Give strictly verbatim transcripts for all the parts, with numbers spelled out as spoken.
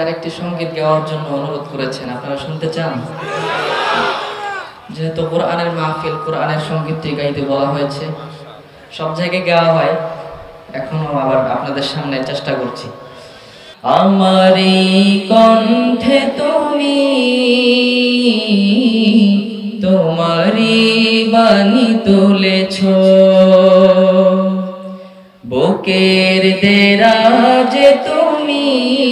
আরেকটি সঙ্গীত গাওয়ার জন্য অনুরোধ করেছেন, আপনারা শুনতে চান? যেহেতু কোরআনের মাহফিল, কোরআনের সঙ্গীতটি গাইতে বলা হয়েছে, সব জায়গায় গাওয়া হয়, এখনো আবার আপনাদের সামনে চেষ্টা করছি। আমারই কণ্ঠে তুমি তোমারই বাণী তুলেছ, বুকের দেরাজে তুমি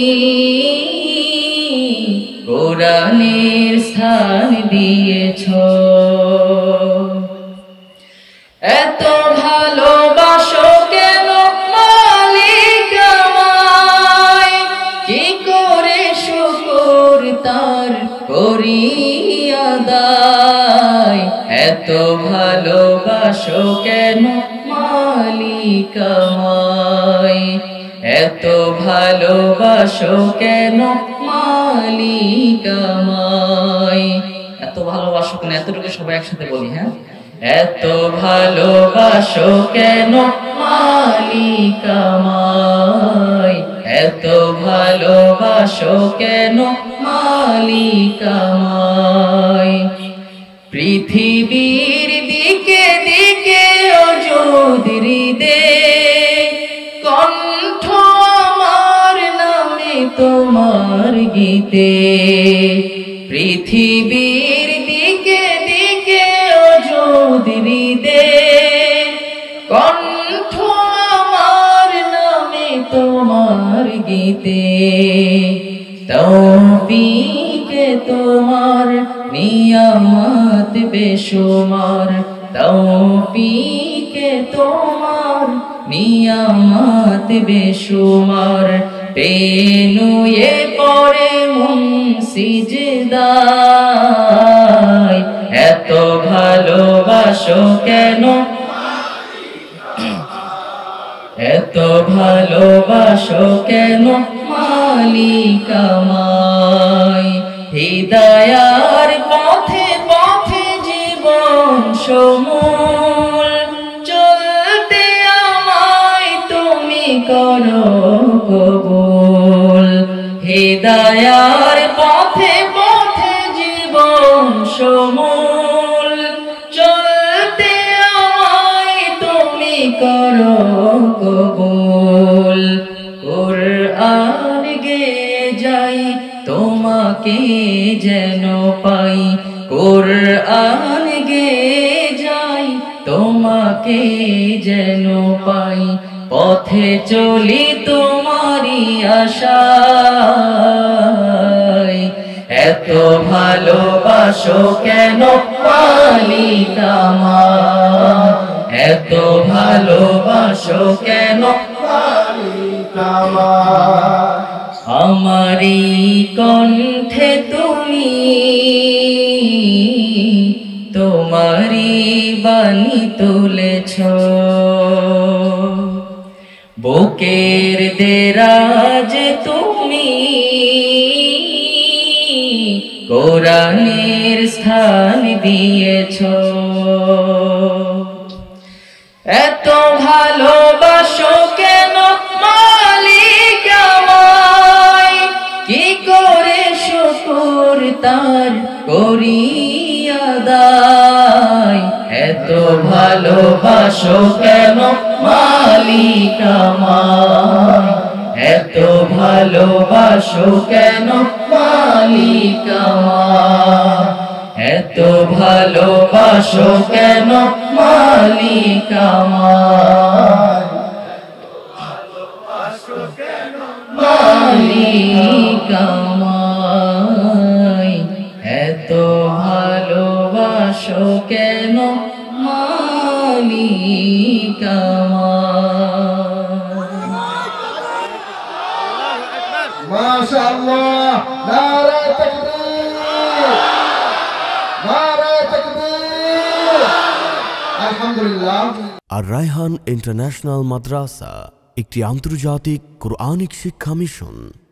কোরআনের স্থান দিয়েছ। এত ভালোবাসো কেন মালিক আমায়, কি করে শুকর তার করি আদায়। এত ভালোবাসো কেন মালিক আমায়, এত ভালোবাসো কেন মালিক আমায়। এত ভালোবাসো কেন, এতটুকু সবাই একসাথে বলি, হ্যাঁ। এত ভালোবাসো কেন মালিক আমায়, এত ভালোবাসো কেন মালিক আমায়। পৃথিবীর দিকে দিকে অযোধ্যা দে, কণ্ঠ আমার নামে তোমার গীতে। পৃথিবীর দিকে দিকে অযোধ্যা দে, কণ্ঠ আমার নামে তোমার গীতে। তৌফিকে তোমার নিয়ামত বেশুমার, তৌফিকে তোমার নিয়ামত বেশুমার। পেনুয়ে পড়ে মন সিজদায়, এত ভালোবাসো কেন, এত ভালোবাসো কেন মালিক আমায়। হিদায়ার পথে পথে জীবন সমূল, চলতে আমায় তুমি করো কবুল। হিদায়ার পথে পথে জীবন সমূল, চলতে আমায় তুমি করো কবুল। কুরআন গে যাই তোমাকে যেন পাই, কুরআন গে যাই তোমাকে যেন পাই। পথে চলি তোমারি আশায়, এত ভালোবাসো কেন মালিক আমায়, এত ভালোবাসো কেন মালিক আমায়। আমারই কণ্ঠে তুমি তোমারই বাণী তুলেছ, বুকের দেরাজে তুমি কোরআনের স্থান দিয়েছ। এত ভালোবাসো কেন মালিক আমায়, কি করে শুকর তার করি আদায়। এত ভালোবাসো কেন মালিক আমায়, এত ভালোবাসো কেন মালিক আমায়। এত ভালোবাসো কেন মালিক আমায়, মালিক আমায়। এত ভালোবাসো কেন মালিক আমায়। মাশাআল্লাহ, নারে তাকবীর, নারে তাকবীর, আলহামদুলিল্লাহ। আর রায়হান ইন্টারন্যাশনাল মাদ্রাসা একটি আন্তর্জাতিক কোরআনিক শিক্ষা মিশন।